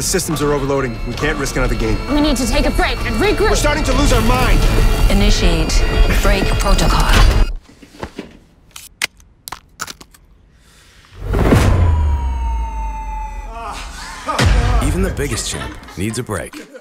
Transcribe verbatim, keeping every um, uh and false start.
The systems are overloading. We can't risk another game. We need to take a break and regroup. We're starting to lose our mind. Initiate break protocol. Even the biggest champ needs a break.